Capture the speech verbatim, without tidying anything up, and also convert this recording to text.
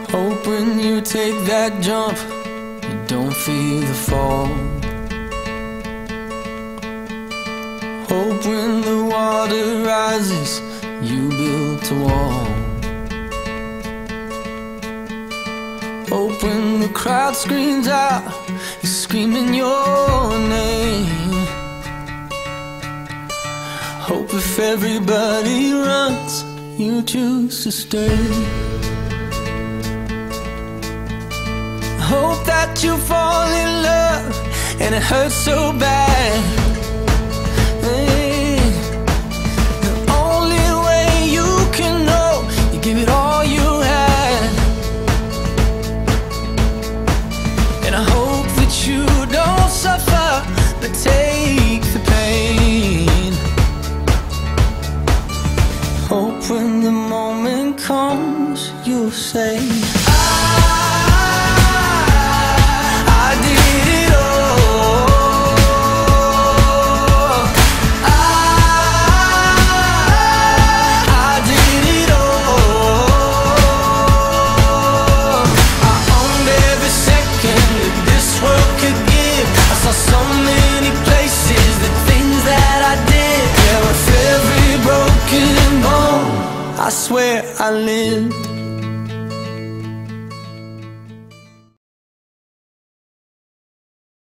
Hope when you take that jump, you don't feel the fall. Hope when the water rises, you built a wall. Hope when the crowd screams out, you're screaming your name. Hope if everybody runs, you choose to stay. Hope that you fall in love and it hurts so bad. Hey, the only way you can know, you give it all you had. And I hope that you don't suffer, but take the pain. Hope when the moment comes, you'll say, I swear I lived